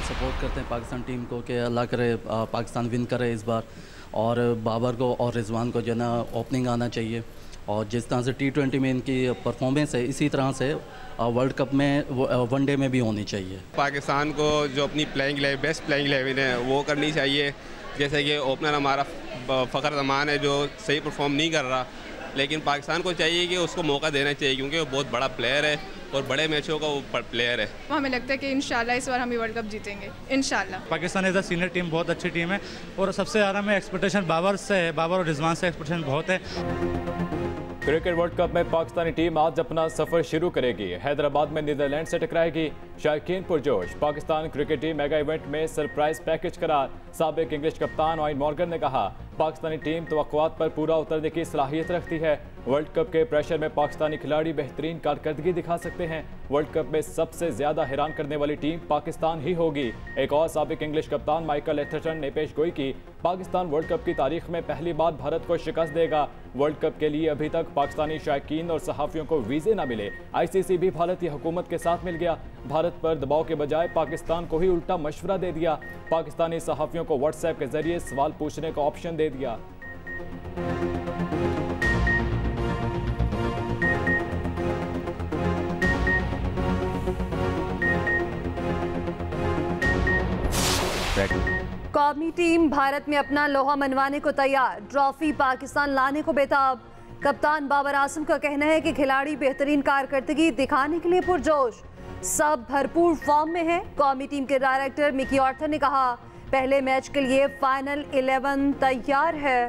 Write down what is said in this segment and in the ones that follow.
Support करते हैं Pakistan team को कि अल्लाह करे पाकिस्तान विन करे इस बार, और बाबर को और रिजवान को जो है ना ओपनिंग आना चाहिए, और जिस तरह से T20 में इनकी परफॉर्मेंस है इसी तरह से वर्ल्ड कप में वनडे में भी होनी चाहिए। पाकिस्तान को जो अपनी बेस्ट प्लेइंग 11 है वो करनी चाहिए। जैसे कि ओपनर हमारा फ़खर जमान है जो सही परफॉर्म नहीं कर रहा, लेकिन पाकिस्तान को चाहिए कि उसको मौका देना चाहिए क्योंकि वो बहुत बड़ा प्लेयर है और बड़े मैचों का वो प्लेयर है। हमें लगता है कि इंशाल्लाह इस बार हम वर्ल्ड कप जीतेंगे इंशाल्लाह। Pakistan as a senior team बहुत अच्छी टीम है और सबसे ज़्यादा में एक्सपेक्टेशन बाबर से है, बाबर और रिजवान से एक्सपेक्टेशन बहुत है। क्रिकेट वर्ल्ड कप में पाकिस्तानी टीम आज अपना सफर शुरू करेगी। हैदराबाद में नीदरलैंड से टकराएगी। शायकीन पुरजोश। Pakistan cricket team mega event में सरप्राइज पैकेज करार। साबिक इंग्लिश कप्तान ऑयन मॉर्गन ने कहा पाकिस्तानी टीम तवक्कुआत पर पूरा उतरने की सलाहियत रखती है। वर्ल्ड कप के प्रेशर में पाकिस्तानी खिलाड़ी बेहतरीन कारकर्दगी दिखा सकते हैं। वर्ल्ड कप में सबसे ज्यादा हैरान करने वाली टीम पाकिस्तान ही होगी। एक और साबिक इंग्लिश कप्तान माइकल एथरटन ने पेश गोई की पाकिस्तान वर्ल्ड कप की तारीख में पहली बार भारत को शिकस्त देगा। वर्ल्ड कप के लिए अभी तक पाकिस्तानी शायकीन और सहाफियों को वीजे न मिले। ICC भी भारतीय हुकूमत के साथ मिल गया। भारत पर दबाव के बजाय पाकिस्तान को ही उल्टा मशवरा दे दिया। पाकिस्तानी सहाफियों को व्हाट्सएप के जरिए सवाल पूछने का ऑप्शन दे दिया। कौमी टीम भारत में अपना लोहा मनवाने को तैयार। ट्रॉफी पाकिस्तान लाने को बेताब। कप्तान बाबर आजम का कहना है कि खिलाड़ी बेहतरीन कारकर्दगी दिखाने के लिए पुरजोश। सब भरपूर फॉर्म में है। कौमी टीम के डायरेक्टर मिकी ऑर्थर ने कहा पहले मैच के लिए फाइनल 11 तैयार है।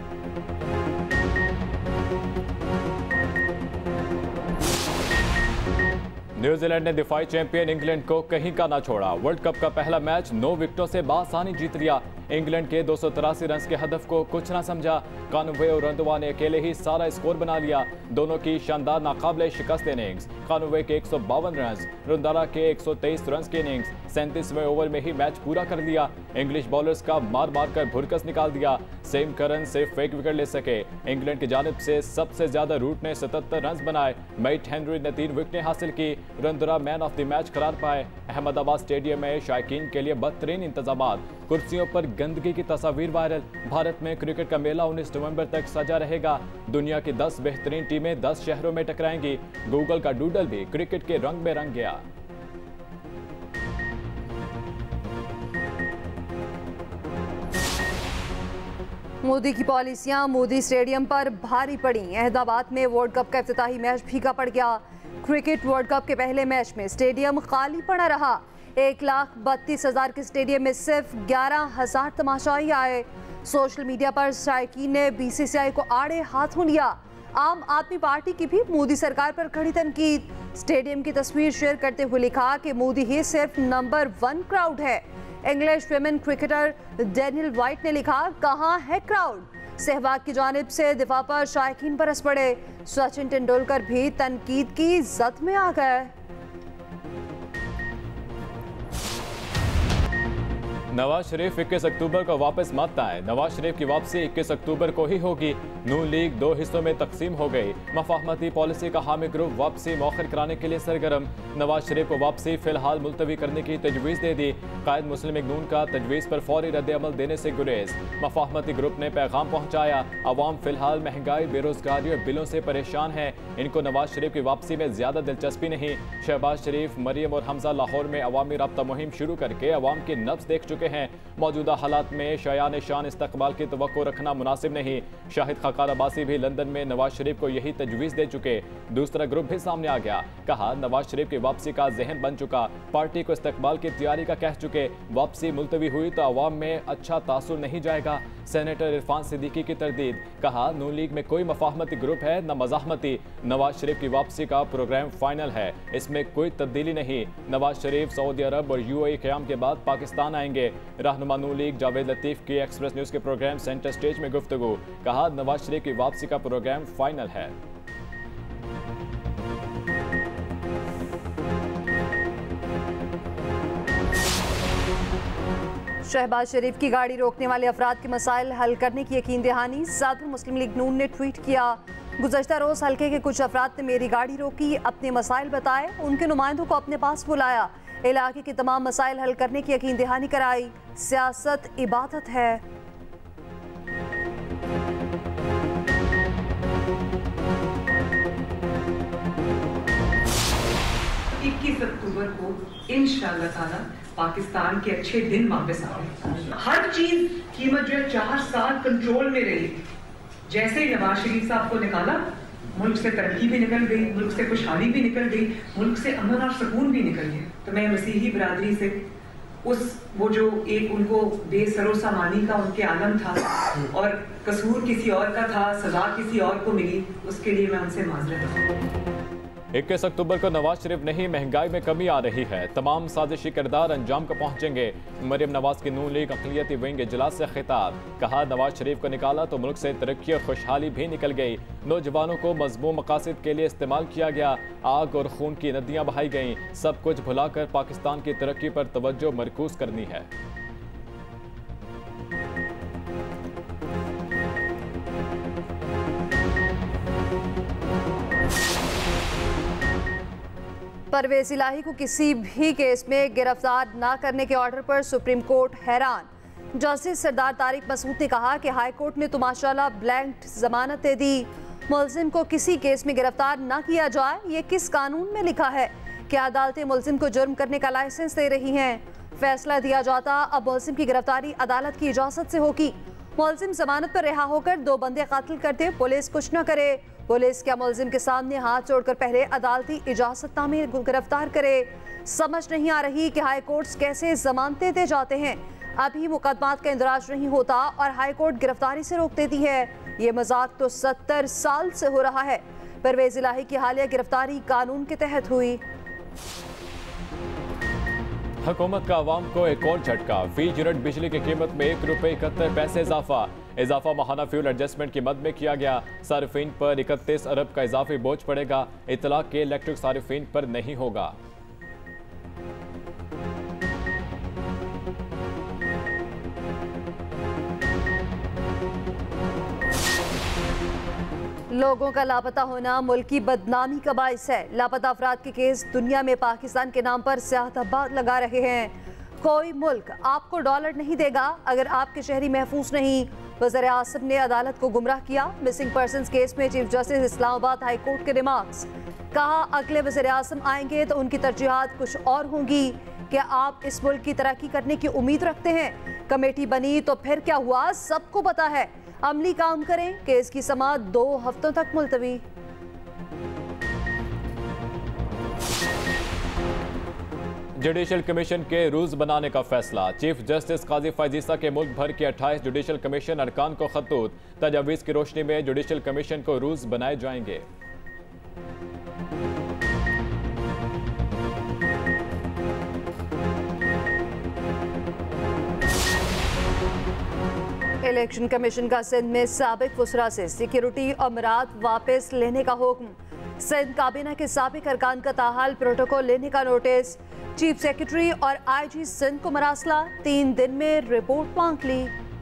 न्यूजीलैंड ने दिफाई चैंपियन इंग्लैंड को कहीं का ना छोड़ा। वर्ल्ड कप का पहला मैच 9 विकेटों से बासानी जीत लिया। इंग्लैंड के 283 रन के हदफ को कुछ ना समझा। कानवे और रंधवा ने अकेले ही सारा स्कोर बना लिया। दोनों की शानदार नाकाबिले शिकस्त इनिंग्स। कानवे के 152 रन, रंधावा के 123 रन की इनिंग्स 37वें ओवर में ही मैच पूरा कर लिया। इंग्लिश बॉलर्स का मार मार कर भुरकस निकाल दिया। सेम करन सिर्फ एक विकेट ले सके। इंग्लैंड की जानिब से सबसे ज्यादा रूट ने 77 रन बनाए। मैट हेनरी ने 3 विकेटें हासिल की। Randhawa man of the match करार पाए। अहमदाबाद स्टेडियम में शायकीन के लिए बेहतरीन इंतजामात। कुर्सियों पर गंदगी की तस्वीर वायरल। भारत में क्रिकेट का मेला 19 नवंबर तक सजा रहेगा। दुनिया की 10 बेहतरीन टीमें 10 शहरों में टकराएंगी। गूगल का डूडल भी क्रिकेट के रंग में रंग गया। मोदी की पॉलिसियां मोदी स्टेडियम पर भारी पड़ी। अहमदाबाद में वर्ल्ड कप का इफ्तिताही मैच फीका पड़ गया। क्रिकेट वर्ल्ड कप के पहले मैच में स्टेडियम खाली पड़ा रहा। 1,32,000 के स्टेडियम में सिर्फ 11,000 तमाशाई आए। सोशल मीडिया पर शायकीन ने BCCI को आड़े हाथों लिया। आम आदमी पार्टी की भी मोदी सरकार पर कड़ी तनकीद। स्टेडियम की तस्वीर शेयर करते हुए लिखा कि मोदी ही सिर्फ नंबर 1 क्राउड है। English women cricketer Danielle Wyatt ने लिखा कहां है क्राउड। सहवाग की जानिब से दिफा पर शायकीन बरस पड़े। सचिन तेंदुलकर भी तनकीद की जद में आ गए। नवाज शरीफ 21 अक्टूबर को वापस मत आए। नवाज शरीफ की वापसी 21 अक्टूबर को ही होगी। नून लीग 2 हिस्सों में तकसीम हो गई। मफाहमती पॉलिसी का हामी ग्रुप वापसी मौखर कराने के लिए सरगर्म। नवाज शरीफ को वापसी फिलहाल मुलतवी करने की तजवीज़ दे दी। कायद मुस्लिम लीग नून का तजवीज़ पर फौरी रद्द-ए-अमल देने से गुरेज। मफाहमती ग्रुप ने पैगाम पहुँचाया अवाम फिलहाल महंगाई, बेरोजगारी और बिलों से परेशान है। इनको नवाज शरीफ की वापसी में ज़्यादा दिलचस्पी नहीं। शहबाज शरीफ, मरियम और हमजा लाहौर में अवामी रब्ता मुहिम शुरू करके अवाम की नब्ज़ देख चुके हैं। मौजूदा हालात में शयान शान इस्तकबाल की तवक्को रखना मुनासिब नहीं। शाहिद खकार अब्बासी भी लंदन में नवाज शरीफ को यही तजवीज़ दे चुके। दूसरा ग्रुप भी सामने आ गया। कहा नवाज शरीफ की वापसी का जहन बन चुका। पार्टी को इस्तकबाल की तैयारी का कह चुके। वापसी मुलतवी हुई तो अवाम में अच्छा तासुर नहीं जाएगा। सेनेटर इरफान सिद्दीकी की तरदीद। कहा नून लीग में कोई मफाहमती ग्रुप है न मज़ाहमती। नवाज शरीफ की वापसी का प्रोग्राम फाइनल है, इसमें कोई तब्दीली नहीं। नवाज शरीफ सऊदी अरब और UAE क़याम के बाद पाकिस्तान आएंगे। रहनुमा नून लीग जावेद लतीफ़ की एक्सप्रेस न्यूज़ के प्रोग्राम सेंटर स्टेज में गुफ्तगू। कहा नवाज शरीफ की वापसी का प्रोग्राम फाइनल है। शहबाज शरीफ की गाड़ी रोकने वाले अफराद के मसाइल हल करने की यकीन दहानी। साथ में मुस्लिम लीग नून ने ट्वीट किया गुज़श्ता रोज़ हल्के के कुछ अफराद ने मेरी गाड़ी रोकी, अपने मसाइल बताए, उनके नुमाइंदों को अपने पास बुलाया, इलाके के तमाम मसाइल हल करने की यकीन दहानी कराई। सियासत इबादत है। 21 अक्टूबर को इंशाअल्लाह ताला पाकिस्तान के अच्छे दिन वापस आ रहे। हर चीज कीमत जो है 4 साल कंट्रोल में रही। जैसे ही नवाज शरीफ साहब को निकाला, मुल्क से तरक्की भी निकल गई, मुल्क से खुशहाली भी निकल गई, मुल्क से अमन और सुकून भी निकल गया। तो मैं मसीही बिरादरी से वो जो एक उनको बेसरो सामानी का उनके आलम था और कसूर किसी और का था, सजा किसी और को मिली, उसके लिए मैं उनसे माजरत। 21 अक्टूबर को नवाज शरीफ नहीं, महंगाई में कमी आ रही है, तमाम साजिशी किरदार अंजाम को पहुंचेंगे। मरियम नवाज की नून लीग अक़लियती विंग इजलास से खिताब, कहा नवाज शरीफ को निकाला तो मुल्क से तरक्की और खुशहाली भी निकल गई। नौजवानों को मज़मूम मकासद के लिए इस्तेमाल किया गया, आग और खून की नदियाँ बहाई गईं। सब कुछ भुलाकर पाकिस्तान की तरक्की पर तवज्जो मरकूज करनी है। परवेज इलाही को किसी भी केस में गिरफ्तार न करने के ऑर्डर पर सुप्रीम कोर्ट हैरान। जस्टिस सरदार तारिक मसूद ने कहा कि हाई कोर्ट ने तो माशाल्लाह ब्लैंक जमानत दे दी, मुलजिम को किसी केस में गिरफ्तार न किया जाए, ये किस कानून में लिखा है? क्या अदालतें मुलजिम को जुर्म करने का लाइसेंस दे रही हैं? फैसला दिया जाता, अब मुलजिम की गिरफ्तारी अदालत की इजाजत से होगी। मुलजिम जमानत पर रिहा होकर 2 बंदे कातिल करते, पुलिस कुछ न करे। पुलिस क्या मुलजिम के सामने हाथ जोड़कर पहले अदालती इजाजतनामे गिरफ्तार करे? समझ नहीं आ रही कि हाई कोर्ट्स कैसे जमानतें दे जाते हैं। अभी मुकदमात का इंदराज नहीं होता और हाई कोर्ट गिरफ्तारी से रोक देती है। ये मजाक तो 70 साल से हो रहा है। परवेज इलाही की हालिया गिरफ्तारी कानून के तहत हुई। हुकूमत का आवाम को एक और झटका, फी यूनिट बिजली की कीमत में ₹1.71 इजाफा माहाना फ्यूल एडजस्टमेंट की मद में किया गया। सारिफीन पर 31 अरब का इजाफी बोझ पड़ेगा, इतलाक के इलेक्ट्रिक सारिफीन पर नहीं होगा। लोगों का लापता होना मुल्क की बदनामी का बाइस है। लापता अफराद के केस दुनिया में पाकिस्तान के नाम पर स्याह धब्बा लगा रहे हैं। कोई मुल्क आपको डॉलर नहीं देगा अगर आपके शहरी महफूज नहीं। वज़ीर आज़म ने अदालत को गुमराह किया। मिसिंग पर्सन्स केस में chief justice Islamabad High Court के रिमार्क्स, कहा अगले वज़ीर आज़म आएंगे तो उनकी तरजीहात कुछ और होंगी। क्या आप इस मुल्क की तरक्की करने की उम्मीद रखते हैं? कमेटी बनी तो फिर क्या हुआ, सबको पता है। अमली काम करें, केस की समाअत 2 हफ्तों तक मुलतवी। जुडिशल कमीशन के रूल्स बनाने का फैसला, चीफ जस्टिस काजी फायजीसा के मुल्क भर के 28 जुडिशल कमीशन अरकान को खतूत, तजावीज़ की रोशनी में जुडिशल कमीशन को रूल्स बनाए जाएंगे। इलेक्शन कमीशन का सिंध में साबिक वुसरा से सिक्योरिटी और मराद वापस लेने का हुक्म। सिंध काबीना के साबिक अरकान का ताहाल प्रोटोकॉल लेने का नोटिस। चीफ सेक्रेटरी और आईजी सिंध को मरासला, 3 दिन में रिपोर्ट मांग ली।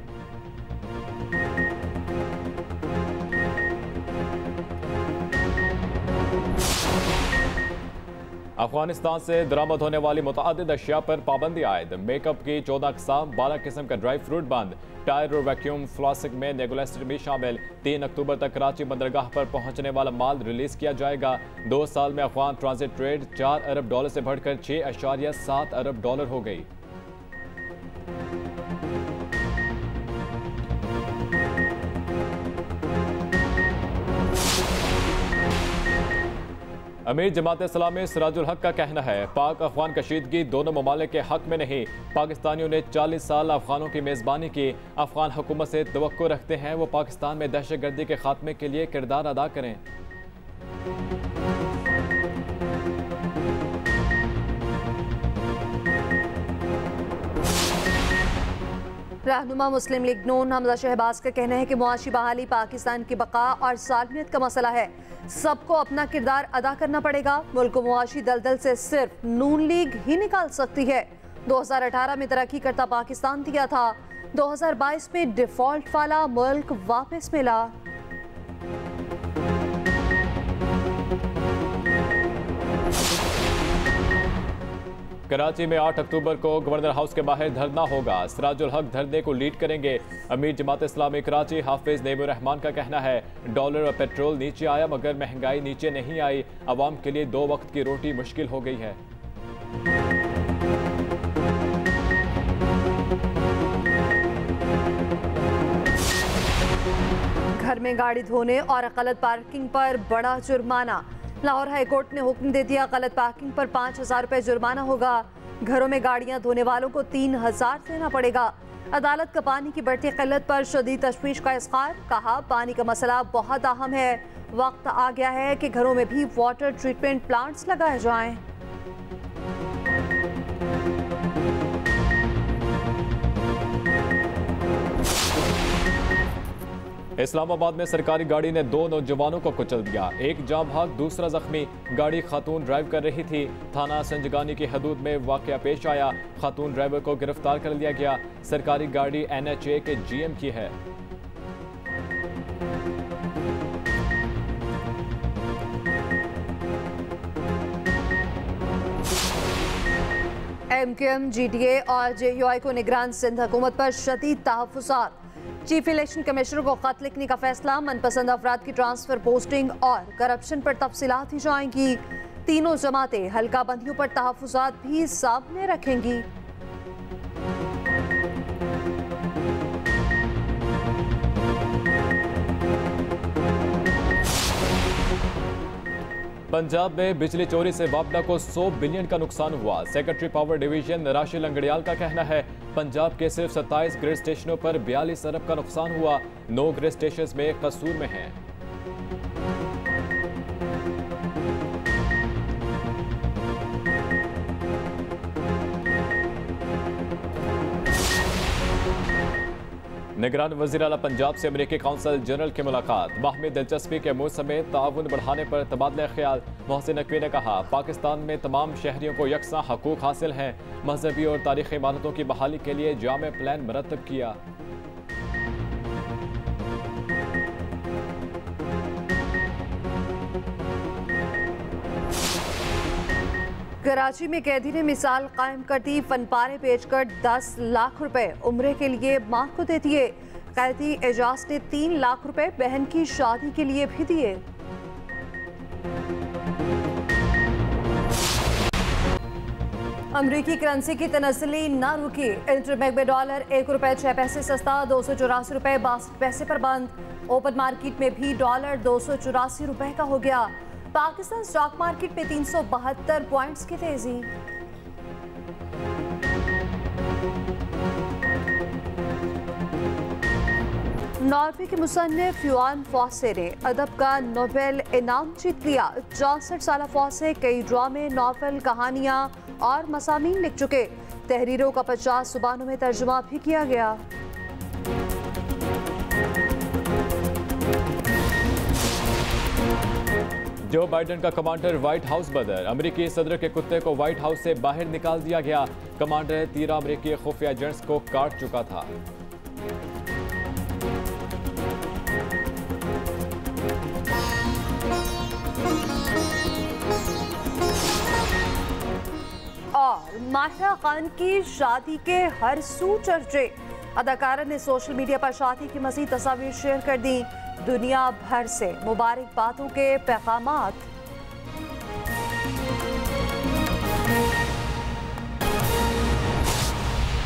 अफगानिस्तान से दरामद होने वाली मुतअद्दिद अशिया पर पाबंदी आयद। मेकअप की 14 अक़साम, 12 किस्म का ड्राई फ्रूट बंद। टायर और वैक्यूम फ्लास्क में नेगुलेस्टर भी शामिल। 3 अक्टूबर तक कराची बंदरगाह पर पहुंचने वाला माल रिलीज किया जाएगा। 2 साल में अफगान ट्रांजिट ट्रेड $4 अरब से बढ़कर $6.7 अरब हो गई। अमीर जमात इस्लामी सिराजुल हक का कहना है पाक अफगान कशीदगी दोनों ममालिक के हक में नहीं। पाकिस्तानियों ने 40 साल अफगानों की मेज़बानी की। अफगान हुकूमत से तवक्को रखते हैं वो पाकिस्तान में दहशतगर्दी के खात्मे के लिए किरदार अदा करें। रहनुमा मुस्लिम लीग नून हमजा शहबाज का कहना है कि मुआशी बहाली पाकिस्तान की बका और सालमियत का मसला है। सबको अपना किरदार अदा करना पड़ेगा। मुल्क को मुआशी दलदल से सिर्फ नून लीग ही निकाल सकती है। 2018 में तरक्की करता पाकिस्तान दिया था, 2022 में डिफॉल्ट वाला मुल्क वापस मिला। कराची में 8 अक्टूबर को गवर्नर हाउस के बाहर धरना होगा। सिराजुल हक धरने को लीड करेंगे। अमीर जमात इस्लामी कराची हाफिज नईमुर रहमान का कहना है, डॉलर और पेट्रोल नीचे आया मगर महंगाई नीचे नहीं आई। अवाम के लिए 2 वक्त की रोटी मुश्किल हो गई है। घर में गाड़ी धोने और गलत पार्किंग पर बड़ा जुर्माना। लाहौर हाईकोर्ट ने हुक्म दे दिया, गलत पार्किंग पर 5,000 रुपए जुर्माना होगा। घरों में गाड़ियां धोने वालों को 3,000 देना पड़ेगा। अदालत का पानी की बढ़ती किल्लत पर शदीद तशवीश का इज़हार। कहा, पानी का मसला बहुत अहम है। वक्त आ गया है कि घरों में भी वाटर ट्रीटमेंट प्लांट्स लगाए जाएं। इस्लामाबाद में सरकारी गाड़ी ने 2 नौजवानों को कुचल दिया। एक जाँ भाग, दूसरा जख्मी। गाड़ी खातून ड्राइव कर रही थी। थाना संजगानी की हदूद में वाकया पेश आया। खातून ड्राइवर को गिरफ्तार कर लिया गया। सरकारी गाड़ी NHA के GM की है। MQM, GTA और JUI को निगरान सिंध हुकूमत पर शदीद तहफ़्फ़ुज़ात। चीफ इलेक्शन कमिश्नर को खत लिखने का फैसला। मनपसंद अफराद की ट्रांसफर, पोस्टिंग और करप्शन पर तफसीलात दी जाएंगी। तीनों जमातें हल्का बंदियों पर तहफ़्फ़ुज़ात भी सामने रखेंगी। पंजाब में बिजली चोरी से वापडा को 100 बिलियन का नुकसान हुआ। Secretary power division Rashid Langrial का कहना है, पंजाब के सिर्फ 27 ग्रिड स्टेशनों पर 42 अरब का नुकसान हुआ। 9 ग्रिड स्टेशन में कसूर में हैं। निगरान वज़ीर आला पंजाब से अमेरिकी कौंसल जनरल की मुलाकात। बाहमी दिलचस्पी के अमूर समेत ताउन बढ़ाने पर तबादला ख्याल। मोहसिन नकवी ने कहा, पाकिस्तान में तमाम शहरियों को यकसा हकूक हासिल हैं। मजहबी और तारीखी इमारतों की बहाली के लिए जामे प्लान मरतब किया। कराची में कैदी ने मिसाल कायम कर दी। फनपारे बेचकर 10 लाख रुपए उम्रे के लिए मां को दे दिए। कैदी एजाज ने 3 लाख रुपए बहन की शादी के लिए भी दिए। अमरीकी करेंसी की तनज़्ज़ुली न रुकी। इंटरबैंक में डॉलर 1 रुपए 6 पैसे सस्ता, 284 रुपए 62 पैसे पर बंद। ओपन मार्केट में भी डॉलर 284 रुपए का हो गया। पाकिस्तान स्टॉक मार्केट में 372 पॉइंट्स की तेजी। नॉर्वे के मुसन्निफ युआन फॉसे ने अदब का नोबेल इनाम जीत लिया। 64 साल फॉसे कई ड्रामे, नॉवेल, कहानियां और मसामीन लिख चुके। तहरीरों का 50 जुबानों में तर्जुमा भी किया गया। जो बाइडेन का कमांडर व्हाइट हाउस बदर। अमेरिकी सदर के कुत्ते को व्हाइट हाउस से बाहर निकाल दिया गया। कमांडर 13 अमेरिकी खुफिया एजेंट्स को काट चुका था। और माहिरा खान की शादी के हर सू चर्चे। अदाकारा ने सोशल मीडिया पर शादी की मज़ीद तस्वीर शेयर कर दी। दुनिया भर से मुबारकबादों के पैगामात।